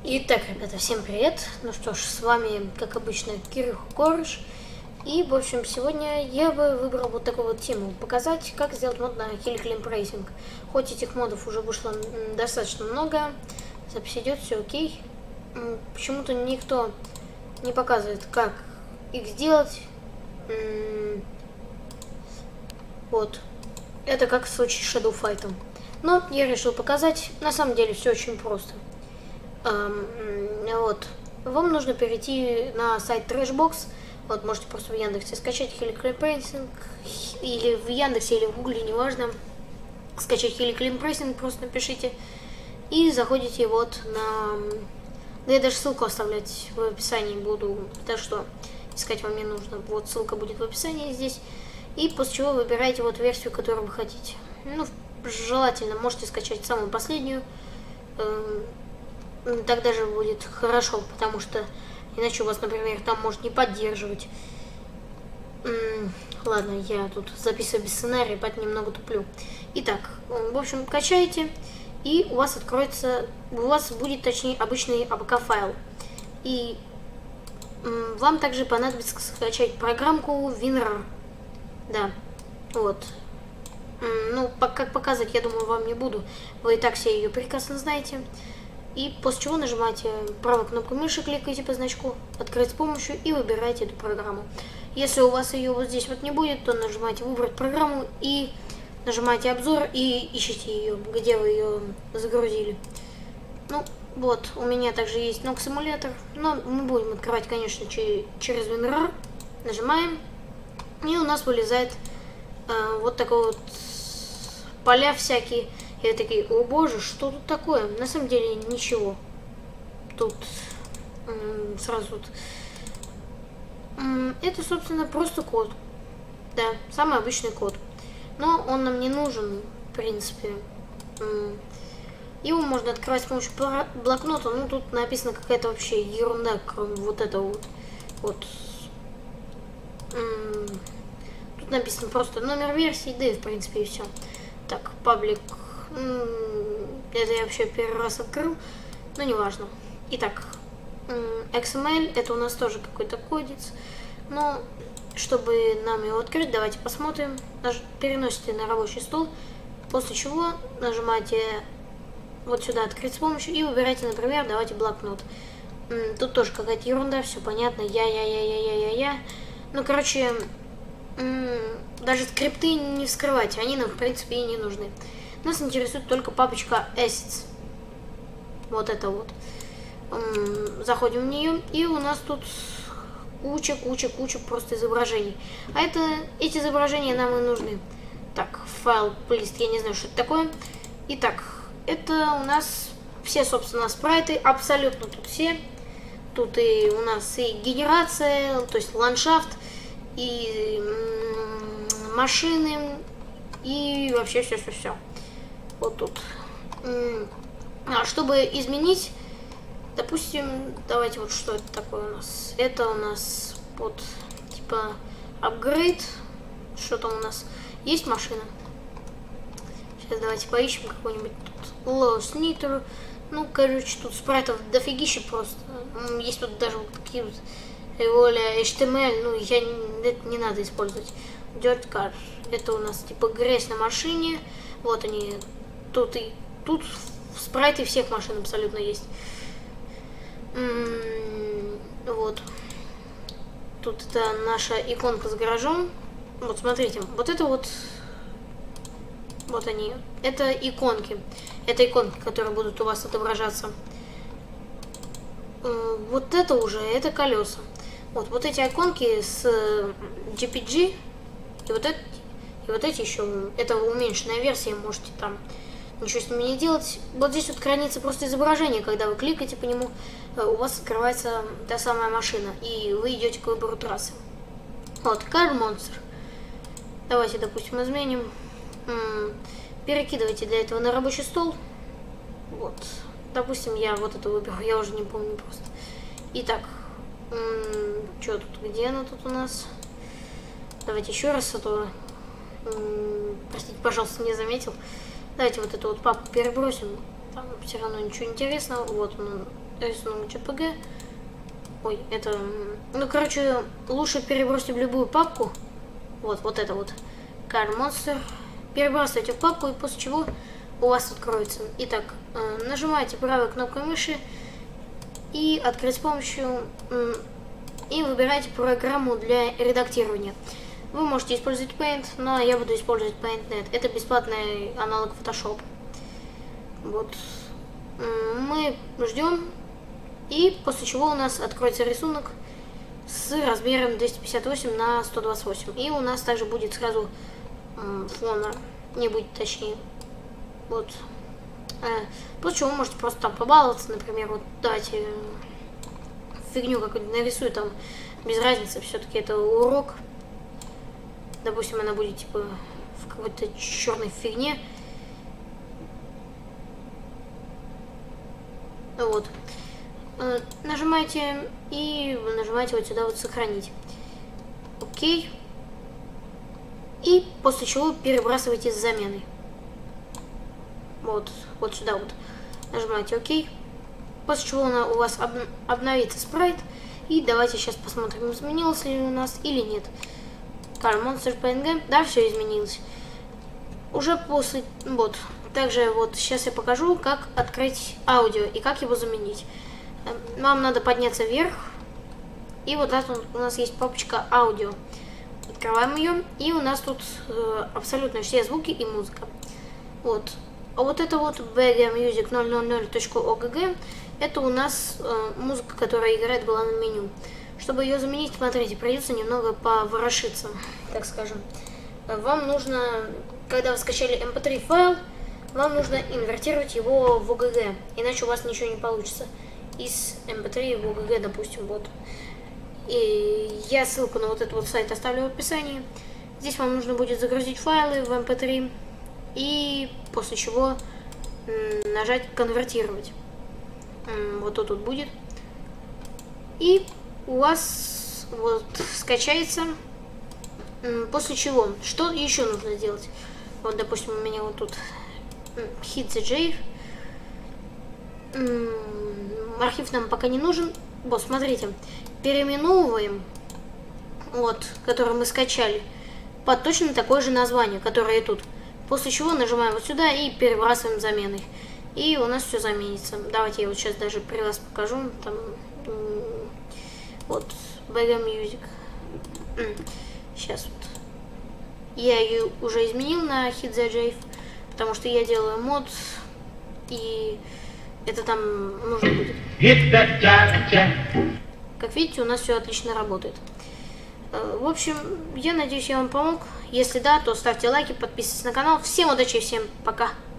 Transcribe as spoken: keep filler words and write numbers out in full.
Итак, ребята, всем привет! Ну что ж, с вами, как обычно, Кирюха Корыш. И, в общем, сегодня я бы выбрал вот такую вот тему. Показать, как сделать мод на Hill Climb Racing. Хоть этих модов уже вышло достаточно много, запись идет, все окей. Почему-то никто не показывает, как их сделать. Вот. Это как в случае с Shadow Fight. Но я решил показать. На самом деле все очень просто. Um, вот. Вам нужно перейти на сайт Trashbox. Вот, можете просто в Яндексе скачать Hill Climb Racing, или в Яндексе, или в Гугле, неважно. Скачать Hill Climb Racing, просто напишите. И заходите вот на... Да я даже ссылку оставлять в описании буду, так что искать вам не нужно. Вот ссылка будет в описании здесь. И после чего выбираете вот версию, которую вы хотите. Ну, желательно можете скачать самую последнюю. Так даже будет хорошо, потому что иначе у вас, например, там может не поддерживать. М-м, ладно, я тут записываю без сценария, поэтому немного туплю. Итак, в общем, качаете, и у вас откроется, у вас будет, точнее, обычный эй пи кей-файл. И м, вам также понадобится скачать программку WinRAR. Да, вот. М, ну, как показывать, я думаю, вам не буду. Вы и так все ее прекрасно знаете. И после чего нажимаете правой кнопкой мыши, кликаете по значку «Открыть с помощью» и выбираете эту программу. Если у вас ее вот здесь вот не будет, то нажимаете «Выбрать программу» и нажимаете «Обзор» и ищите ее, где вы ее загрузили. Ну, вот, у меня также есть ног симулятор, но мы будем открывать, конечно, через WinRAR. Нажимаем, и у нас вылезает э, вот такой вот поля всякие. И такие, о боже, что тут такое? На самом деле ничего. Тут м, сразу тут. М, это, собственно, просто код. Да, самый обычный код. Но он нам не нужен, в принципе. М, его можно открывать с помощью блокнота. Ну, тут написано какая-то вообще ерунда, кроме вот этого вот. Вот. М, тут написано просто номер версии, да и, в принципе, и все. Так, паблик. Это я вообще первый раз открыл, но неважно. Итак, икс эм эль это у нас тоже какой-то кодец, но чтобы нам его открыть, давайте посмотрим. Переносите на рабочий стол, после чего нажимаете вот сюда «Открыть с помощью» и выбираете, например, давайте блокнот. Тут тоже какая-то ерунда, все понятно, я-я-я-я-я-я-я. Ну, короче, даже скрипты не вскрывайте, они нам, в принципе, и не нужны. Нас интересует только папочка assets. Вот это вот. Заходим в нее, и у нас тут куча, куча, куча просто изображений. А это, эти изображения нам и нужны. Так, файл, плист, я не знаю, что это такое. Итак, это у нас все, собственно, спрайты, абсолютно тут все. Тут и у нас и генерация, то есть ландшафт, и машины, и вообще все-все-все. Вот тут. А чтобы изменить, допустим, давайте вот что это такое у нас. Это у нас вот типа апгрейд. Что там у нас? Есть машина. Сейчас давайте поищем какой-нибудь тут Lost Nitro. Ну, короче, тут спрайтов дофигища просто. Есть тут даже вот такие вот воля эйч ти эм эль. Ну, я это не надо использовать. Dirt Car. Это у нас типа грязь на машине. Вот они. Тут и тут спрайты всех машин абсолютно есть. М-м, вот. Тут это наша иконка с гаражом. Вот смотрите, вот это вот. Вот они. Это иконки. Это иконки, которые будут у вас отображаться. М-м, вот это уже, это колеса. Вот, вот эти иконки с джей пи джи. И вот это. И вот эти еще. Это уменьшенная версия, можете там ничего с ними не делать. Вот здесь вот хранится просто изображение, когда вы кликаете по нему, у вас открывается та самая машина, и вы идете к выбору трассы. Вот, Car Monster. Давайте, допустим, изменим. Перекидывайте для этого на рабочий стол. Вот. Допустим, я вот это выберу, я уже не помню просто. Итак, что тут, где она тут у нас? Давайте еще раз, а то, простите, пожалуйста, не заметил. Давайте вот эту вот папку перебросим. там все равно ничего интересного. Вот он, рисунок джей пи джи. Ой, это... Ну, короче, лучше перебросьте в любую папку. Вот, вот это вот. Car Monster. Перебрасывайте в папку, и после чего у вас откроется. Итак, нажимаете правой кнопкой мыши и открыть с помощью... И выбираете программу для редактирования. Вы можете использовать Paint, но я буду использовать Paint точка нет. Это бесплатный аналог Photoshop. Вот. Мы ждем. И после чего у нас откроется рисунок с размером двести пятьдесят восемь на сто двадцать восемь. И у нас также будет сразу фона. Не будет, точнее. Вот. После чего вы можете просто там побаловаться, например, вот давайте фигню какую-нибудь нарисую, там без разницы, все-таки это урок. Допустим, она будет типа в какой-то черной фигне. Вот. Нажимаете и нажимаете вот сюда вот сохранить. Окей. И после чего перебрасываете с заменой. Вот, вот сюда вот. Нажимаете ОК. После чего у вас об, обновится спрайт. И давайте сейчас посмотрим, изменилось ли у нас или нет. Car Monster пи эн джи. Да, все изменилось. Уже после... Вот. Также вот сейчас я покажу, как открыть аудио и как его заменить. Вам надо подняться вверх. И вот тут у нас есть папочка аудио. Открываем ее. И у нас тут э, абсолютно все звуки и музыка. Вот. А вот это вот би джи мьюзик ноль ноль ноль точка о джи джи. Это у нас э, музыка, которая играет в главном меню. Чтобы ее заменить, смотрите, придется немного поворошиться, так скажем. Вам нужно, когда вы скачали эм пэ три файл, вам нужно инвертировать его в о джи джи, иначе у вас ничего не получится. Из эм пэ три в о джи джи, допустим, вот. И я ссылку на вот этот вот сайт оставлю в описании. Здесь вам нужно будет загрузить файлы в эм пэ три и после чего нажать конвертировать. Вот тут вот будет. И у вас вот скачается. После чего, что еще нужно сделать? Вот, допустим, у меня вот тут HitDJ. Архив нам пока не нужен. Вот, смотрите, переименовываем, вот, который мы скачали, под точно такое же название, которое и тут. После чего нажимаем вот сюда и перебрасываем заменой. И у нас все заменится. Давайте я вот сейчас даже при вас покажу. Там, вот, би джи Music. Сейчас вот. Я ее уже изменил на HitDJ, потому что я делаю мод, и это там нужно будет. Как видите, у нас все отлично работает. В общем, я надеюсь, я вам помог. Если да, то ставьте лайки, подписывайтесь на канал. Всем удачи, всем пока.